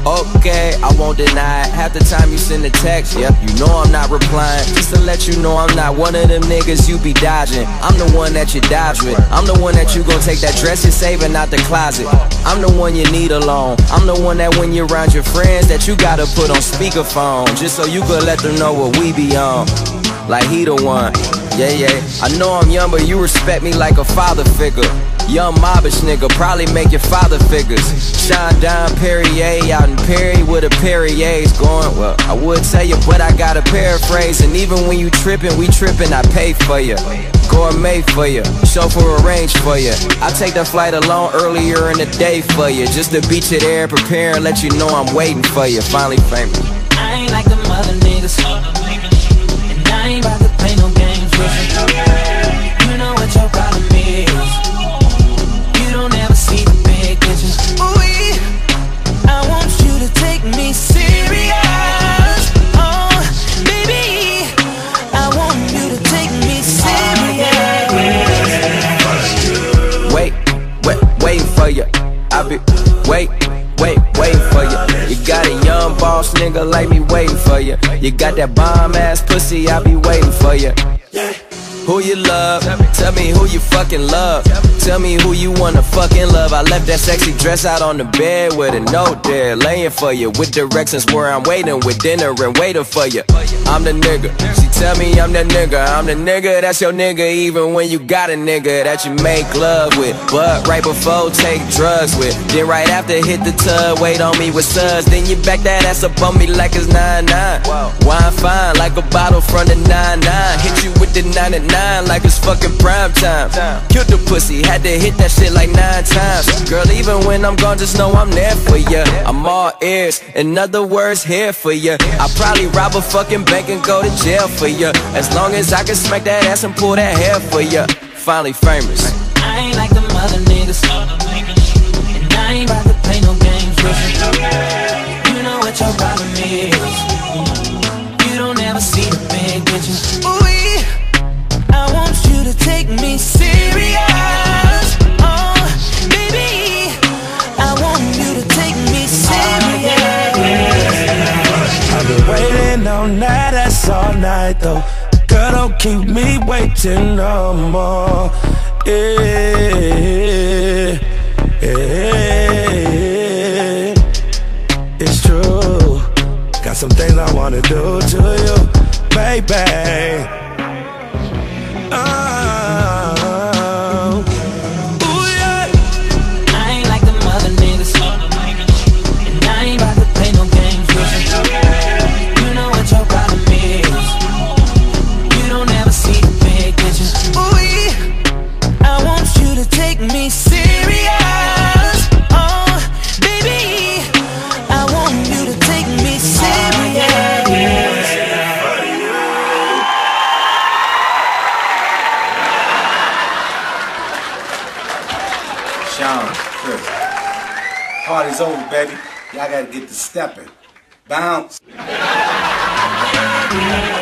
Okay, I won't deny it. Half the time you send a text, yeah, you know I'm not replying. Just to let you know I'm not one of them niggas you be dodging. I'm the one that you dodge with. I'm the one that you gon' take that dress you're saving out the closet. I'm the one you need alone. I'm the one that when you're around your friends that you gotta put on speakerphone, just so you could let them know what we be on. Like he the one, yeah, yeah. I know I'm young, but you respect me like a father figure. Young mobbish nigga, probably make your father figures. Shine down Perrier out in Perry with a Perrier's going. Well, I would tell you, but I gotta paraphrase. And even when you trippin', we trippin', I pay for you. Gourmet for you, chauffeur arrange for you. I take the flight alone earlier in the day for you, just to beat you there, prepare and let you know I'm waiting for you. Finally famous. I ain't like them other niggas, and I ain't about to play no games with you. You know what your problem is. You don't ever see the big picture. Ooh, I want you to take me serious. Oh, baby, I want you to take me serious. Waiting for you. I be waiting for you. You got a young boss nigga like me waiting for you. You got that bomb ass pussy, I be waiting for you. Who you love? Tell me who you fucking love. Tell me who you wanna fucking love. I left that sexy dress out on the bed with a note there, laying for you, with directions where I'm waiting, with dinner and waiting for you. I'm the nigga. She tell me I'm the nigga. I'm the nigga that's your nigga, even when you got a nigga that you make love with, but right before take drugs with. Then right after hit the tub, wait on me with suds. Then you back that ass up on me like it's 9-9. Wine fine like a bottle from the 9-9. Hit you with the 99 like it's fucking prime time. Killed the pussy, had to hit that shit like 9 times. Girl, even when I'm gone, just know I'm there for ya. I'm all ears, in other words, here for ya. I probably rob a fucking bank and go to jail for ya, as long as I can smack that ass and pull that hair for ya. Finally famous. I ain't like them other niggas, and I ain't about to play no games with you. You know what your problem is. You don't ever see the big picture. Ooh, I want you to take me serious. Oh, baby, I want you to take me serious. I've been waiting all night, that's all night though. Girl, don't keep me waiting no more. Yeah, yeah. It's true. Got some things I wanna do to you, baby. Me serious. Oh, baby, I want you to take me serious. Sean, Chris, party's over, baby. Y'all gotta get to stepping. Bounce.